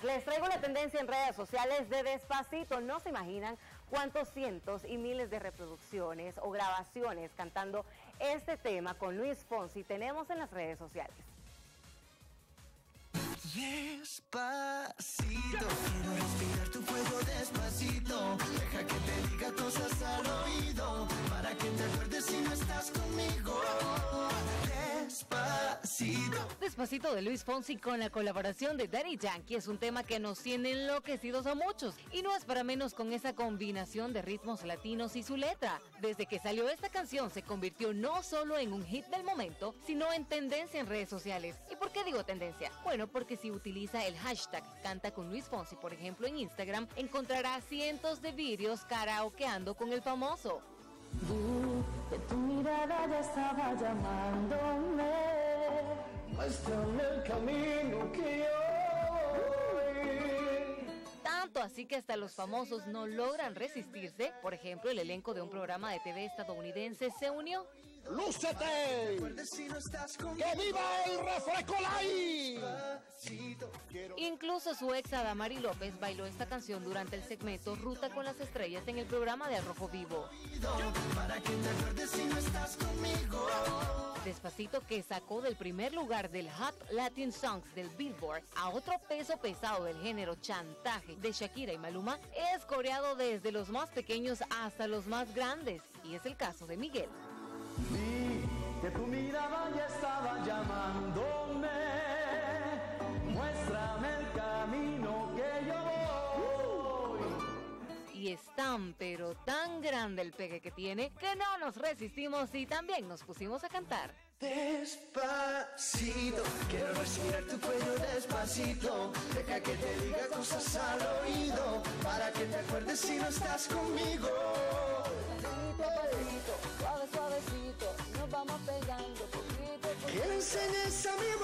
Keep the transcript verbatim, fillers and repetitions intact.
Les traigo la tendencia en redes sociales de Despacito. No se imaginan cuántos cientos y miles de reproducciones o grabaciones cantando este tema con Luis Fonsi tenemos en las redes sociales. Despacito, quiero respirar tu cuello despacito. Deja que te diga cosas al oído, para que te acuerdes si no estás conmigo. Despacito. Despacito de Luis Fonsi con la colaboración de Daddy Yankee es un tema que nos tiene enloquecidos a muchos. Y no es para menos con esa combinación de ritmos latinos y su letra. Desde que salió esta canción se convirtió no solo en un hit del momento, sino en tendencia en redes sociales. ¿Y por qué digo tendencia? Bueno, porque si utiliza el hashtag Canta con Luis Fonsi, por ejemplo, en Instagram, encontrará cientos de vídeos karaokeando con el famoso. Vi que tu mirada ya estaba llamándome, muéstrame el camino que yo. Tanto así que hasta los famosos no logran resistirse. Por ejemplo, el elenco de un programa de T V estadounidense se unió. ¡Lúcete! ¡Que viva el refrescolay! Incluso su ex Adamari López bailó esta canción durante el segmento Ruta con las Estrellas en el programa de Al Rojo Vivo. Para que te acuerdes si no estás conmigo. Despacito, que sacó del primer lugar del Hot Latin Songs del Billboard a otro peso pesado del género chantaje de Shakira y Maluma, es coreado desde los más pequeños hasta los más grandes, y es el caso de Miguel. Vi que tu mirada ya estaba llamándome, muéstrame el camino que yo voy. Y es tan pero tan grande el pegue que tiene que no nos resistimos y también nos pusimos a cantar. Despacito, quiero respirar tu cuello despacito. Deja que te diga cosas al oído, para que te acuerdes si no estás conmigo. Pasito a pasito, suave suavecito, nos vamos pegando poquito a poquito. Que le enseñes a mi